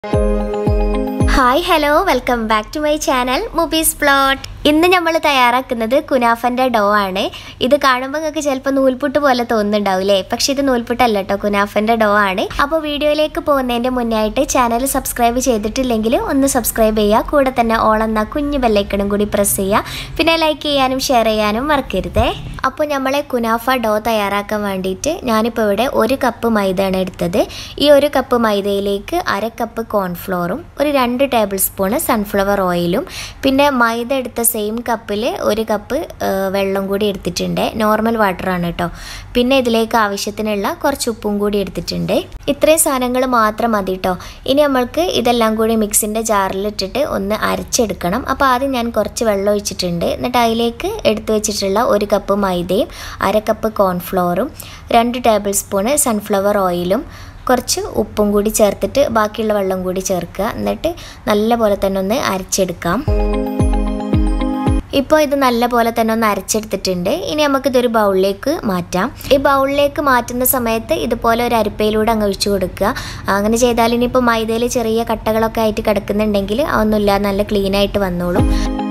Hi, hello, welcome back to my channel Mubis plot. ഇന്ന് നമ്മൾ തയ്യാറാക്കുന്നത് കുനാഫന്റെ ഡോ ആണ്. ഇത് കാണുമ്പോൾ നിങ്ങൾക്ക് ചിലപ്പോൾ നൂൽപുട്ട് പോലെ തോന്നുന്നുണ്ടാവില്ലേ, പക്ഷെ ഇത് നൂൽപുട്ടല്ല കേട്ടോ, കുനാഫന്റെ ഡോ ആണ്. അപ്പോൾ വീഡിയോയിലേക്ക് പോകുന്നതിന്റെ മുന്നായിട്ട് ചാനൽ സബ്സ്ക്രൈബ് ചെയ്തിട്ടില്ലെങ്കിൽ ഒന്ന് സബ്സ്ക്രൈബ് ചെയ്യുക, കൂടെ തന്നെ ഓൾ എന്ന കുഞ്ഞു ബെല്ലൈക്കണും കൂടി പ്രസ് ചെയ്യുക, പിന്നെ ലൈക്ക് ചെയ്യാനും ഷെയർ ചെയ്യാനും മറക്കരുതേ. അപ്പോൾ നമ്മളെ കുനാഫ ഡോ തയ്യാറാക്കാൻ വേണ്ടിയിട്ട് ഞാനിപ്പോൾ ഇവിടെ 1 കപ്പ് മൈദയാണ് എടുത്തത്. ഈ 1 കപ്പ് മൈദയിലേക്ക് 1/2 കപ്പ് കോൺഫ്ലോറും ഒരു 2 ടേബിൾ സ്പൂൺ സൺഫ്ലവർ ഓയിലും പിന്നെ മൈദ എടുത്ത സെയിം കപ്പിൽ 1 കപ്പ് വെള്ളം കൂടി എടുത്തിട്ടുണ്ട്. നോർമൽ വാട്ടറാണ് കേട്ടോ. പിന്നെ ഇതിലേക്ക് ആവശ്യത്തിനുള്ള കുറച്ച് ഉപ്പും കൂടി എടുത്തിട്ടുണ്ട്. ഇത്രയും സാധനങ്ങൾ മാത്രം മതി കേട്ടോ. ഇനി നമ്മൾക്ക് ഇതെല്ലാം കൂടി മിക്സിൻ്റെ ജാറിലിട്ടിട്ട് ഒന്ന് അരച്ചെടുക്കണം. അപ്പോൾ ആദ്യം ഞാൻ കുറച്ച് വെള്ളം ഒഴിച്ചിട്ടുണ്ട്. എന്നിട്ട് അതിലേക്ക് എടുത്തു വെച്ചിട്ടുള്ള 1 കപ്പ് മൈദയും 1/2 കപ്പ് കോൺഫ്ലോറും 2 ടേബിൾ സ്പൂണ് സൺഫ്ലവർ ഓയിലും കുറച്ച് ഉപ്പും കൂടി ചേർത്തിട്ട് ബാക്കിയുള്ള വെള്ളം കൂടി ചേർക്കുക. എന്നിട്ട് നല്ലപോലെ തന്നെ ഒന്ന് അരച്ചെടുക്കാം. ഇപ്പോൾ ഇത് നല്ലപോലെ തന്നെ ഒന്ന് അരച്ചെടുത്തിട്ടുണ്ട്. ഇനി നമുക്കിതൊരു ബൗളിലേക്ക് മാറ്റാം. ഈ ബൗളിലേക്ക് മാറ്റുന്ന സമയത്ത് ഇതുപോലെ ഒരു അരിപ്പയിലൂടെ അങ്ങ് ഒഴിച്ചു കൊടുക്കുക. അങ്ങനെ ചെയ്താൽ ഇനിയിപ്പോൾ മൈദയിൽ ചെറിയ കട്ടകളൊക്കെ ആയിട്ട് കിടക്കുന്നുണ്ടെങ്കിൽ അതൊന്നുമില്ല, നല്ല ക്ലീനായിട്ട് വന്നോളും.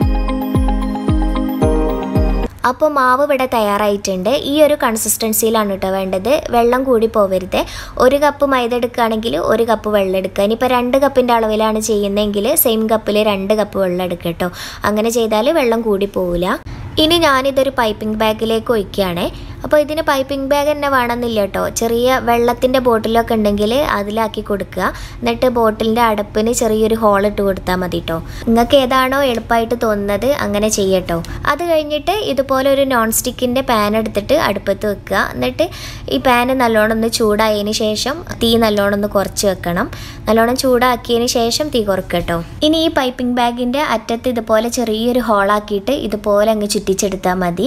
അപ്പോൾ മാവ് ഇവിടെ തയ്യാറായിട്ടുണ്ട്. ഈ ഒരു കൺസിസ്റ്റൻസിയിലാണ് കേട്ടോ വേണ്ടത്. വെള്ളം കൂടി പോവരുത്. 1 കപ്പ് മൈദ എടുക്കുകയാണെങ്കിൽ 1 കപ്പ് വെള്ളം എടുക്കുക. ഇനിയിപ്പോൾ 2 കപ്പിൻ്റെ അളവിലാണ് ചെയ്യുന്നതെങ്കിൽ സെയിം കപ്പിൽ 2 കപ്പ് വെള്ളം എടുക്കുക കേട്ടോ. അങ്ങനെ ചെയ്താൽ വെള്ളം കൂടി പോവില്ല. ഇനി ഞാനിതൊരു പൈപ്പിംഗ് ബാഗിലേക്ക് ഒഴിക്കുകയാണ്. അപ്പോൾ ഇതിന് പൈപ്പിംഗ് ബാഗ് തന്നെ വേണമെന്നില്ല കേട്ടോ. ചെറിയ വെള്ളത്തിൻ്റെ ബോട്ടിലൊക്കെ ഉണ്ടെങ്കിൽ അതിലാക്കി കൊടുക്കുക. എന്നിട്ട് ബോട്ടിലിൻ്റെ അടപ്പിന് ചെറിയൊരു ഹോൾ ഇട്ട് കൊടുത്താൽ മതി കേട്ടോ. നിങ്ങൾക്ക് ഏതാണോ എളുപ്പമായിട്ട് തോന്നുന്നത് അങ്ങനെ ചെയ്യട്ടോ. അത് കഴിഞ്ഞിട്ട് ഇതുപോലെ ഒരു നോൺ സ്റ്റിക്കിൻ്റെ പാൻ എടുത്തിട്ട് അടുപ്പത്ത് വെക്കുക. എന്നിട്ട് ഈ പാന് നല്ലോണം ഒന്ന് ചൂടായതിന് ശേഷം തീ നല്ലോണം ഒന്ന് കുറച്ച് വെക്കണം. നല്ലോണം ചൂടാക്കിയതിന് ശേഷം തീ കുറക്കുക കേട്ടോ. ഇനി ഈ പൈപ്പിംഗ് ബാഗിൻ്റെ അറ്റത്ത് ഇതുപോലെ ചെറിയൊരു ഹോളാക്കിയിട്ട് ഇതുപോലെ അങ്ങ് ചുറ്റിച്ചെടുത്താൽ മതി.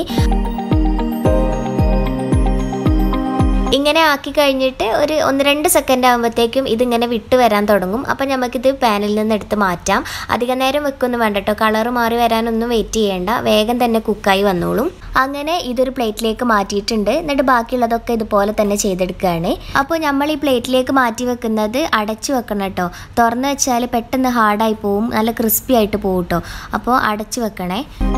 ഇങ്ങനെ ആക്കി കഴിഞ്ഞിട്ട് ഒരു 1-2 സെക്കൻഡ് ആകുമ്പോഴത്തേക്കും ഇതിങ്ങനെ വിട്ട് വരാൻ തുടങ്ങും. അപ്പം നമുക്കിത് പാനിൽ നിന്ന് എടുത്ത് മാറ്റാം. അധികം നേരം വെക്കൊന്നും വേണ്ട കേട്ടോ. കളറ് മാറി വരാനൊന്നും വെയിറ്റ് ചെയ്യേണ്ട, വേഗം തന്നെ കുക്കായി വന്നോളും. അങ്ങനെ ഇതൊരു പ്ലേറ്റിലേക്ക് മാറ്റിയിട്ടുണ്ട്. എന്നിട്ട് ബാക്കിയുള്ളതൊക്കെ ഇതുപോലെ തന്നെ ചെയ്തെടുക്കുകയാണ്. അപ്പോൾ നമ്മൾ ഈ പ്ലേറ്റിലേക്ക് മാറ്റി വെക്കുന്നത് അടച്ചു വെക്കണം കേട്ടോ. തുറന്ന് വെച്ചാൽ പെട്ടെന്ന് ഹാർഡായി പോവും, നല്ല ക്രിസ്പി ആയിട്ട് പോവും കേട്ടോ. അപ്പോൾ അടച്ചു വെക്കണേ.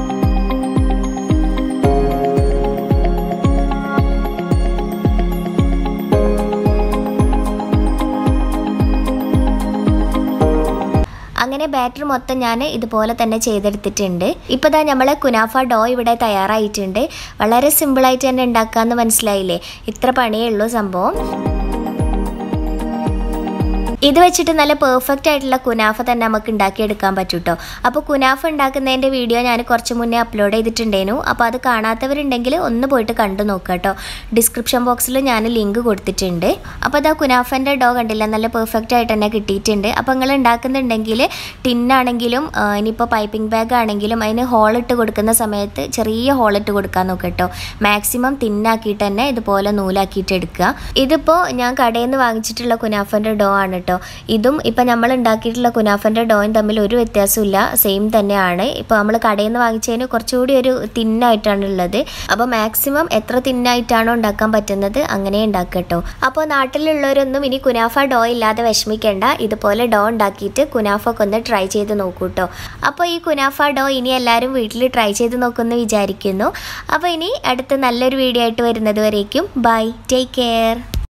അങ്ങനെ ബാറ്റർ മൊത്തം ഞാൻ ഇതുപോലെ തന്നെ ചെയ്തെടുത്തിട്ടുണ്ട്. ഇപ്പോൾ ദാ നമ്മളെ കുനാഫ ഡോ ഇവിടെ തയ്യാറായിട്ടുണ്ട്. വളരെ സിമ്പിളായിട്ട് തന്നെ ഉണ്ടാക്കാമെന്ന് മനസ്സിലായില്ലേ? ഇത്ര പണിയേ ഉള്ളൂ സംഭവം. ഇത് വെച്ചിട്ട് നല്ല പെർഫെക്റ്റ് ആയിട്ടുള്ള കുനാഫ തന്നെ നമുക്ക് ഉണ്ടാക്കിയെടുക്കാൻ പറ്റും കേട്ടോ. അപ്പോൾ കുനാഫ ഉണ്ടാക്കുന്നതിൻ്റെ വീഡിയോ ഞാൻ കുറച്ച് മുന്നേ അപ്ലോഡ് ചെയ്തിട്ടുണ്ടേനു. അപ്പോൾ അത് കാണാത്തവരുണ്ടെങ്കിൽ ഒന്ന് പോയിട്ട് കണ്ടു നോക്കുക കേട്ടോ. ഡിസ്ക്രിപ്ഷൻ ബോക്സിൽ ഞാൻ ലിങ്ക് കൊടുത്തിട്ടുണ്ട്. അപ്പോൾ അതാ കുനാഫൻ്റെ ഡോ കണ്ടില്ല, നല്ല പെർഫെക്റ്റ് ആയിട്ട് തന്നെ കിട്ടിയിട്ടുണ്ട്. അപ്പോൾ നിങ്ങൾ ഉണ്ടാക്കുന്നുണ്ടെങ്കിൽ ടിന്നാണെങ്കിലും ഇനിയിപ്പോൾ പൈപ്പിംഗ് ബാഗ് ആണെങ്കിലും അതിന് ഹോളിട്ട് കൊടുക്കുന്ന സമയത്ത് ചെറിയ ഹോളിട്ട് കൊടുക്കാൻ നോക്കുക കേട്ടോ. മാക്സിമം തിന്നാക്കിയിട്ട് തന്നെ ഇതുപോലെ നൂലാക്കിയിട്ട് എടുക്കുക. ഇതിപ്പോൾ ഞാൻ കടയിൽ നിന്ന് വാങ്ങിച്ചിട്ടുള്ള കുനാഫൻ്റെ ഡോ ആണ് കേട്ടോ. ഇതും ഇപ്പം നമ്മൾ ഉണ്ടാക്കിയിട്ടുള്ള കുനാഫൻ്റെ ഡോയും തമ്മിൽ ഒരു വ്യത്യാസമില്ല, സെയിം തന്നെയാണ്. ഇപ്പോൾ നമ്മൾ കടയിൽ നിന്ന് വാങ്ങിച്ചതിന് കുറച്ചുകൂടി ഒരു തിന്നായിട്ടാണ് ഉള്ളത്. അപ്പോൾ മാക്സിമം എത്ര തിന്നായിട്ടാണോ ഉണ്ടാക്കാൻ പറ്റുന്നത് അങ്ങനെ ഉണ്ടാക്കുക കേട്ടോ. അപ്പോൾ നാട്ടിലുള്ളവരൊന്നും ഇനി കുനാഫ ഡോ ഇല്ലാതെ വിഷമിക്കേണ്ട. ഇതുപോലെ ഡോ ഉണ്ടാക്കിയിട്ട് കുനാഫൊക്കെ ഒന്ന് ട്രൈ ചെയ്ത് നോക്കൂ കേട്ടോ. അപ്പോൾ ഈ കുനാഫ ഡോ ഇനി എല്ലാവരും വീട്ടിൽ ട്രൈ ചെയ്ത് നോക്കുമെന്ന് വിചാരിക്കുന്നു. അപ്പോൾ ഇനി അടുത്ത നല്ലൊരു വീഡിയോ ആയിട്ട് വരുന്നത് വരേക്കും ബൈ, ടേക്ക് കെയർ.